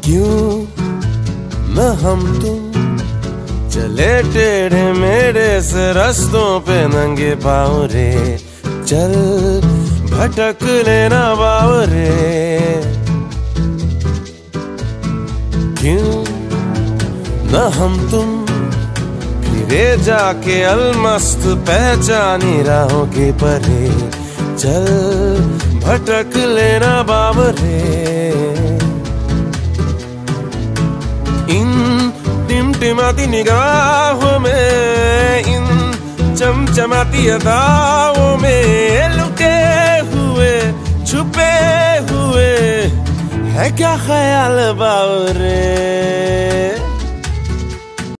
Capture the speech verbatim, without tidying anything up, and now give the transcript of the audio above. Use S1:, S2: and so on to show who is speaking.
S1: क्यों न हम तुम चले टेढ़े मेढ़े से रास्तों पे नंगे पाँव रे, चल भटक लेना बावरे। क्यों न हम तुम फिरे जाके अलमस्त पहचानी राहों के परे, चल भटक लेना बावरे। इन टिमटिमाती निगाहों में, इन चमचमाती अदाओं में लुके हुए छुपे हुए है क्या ख्याल बावरे।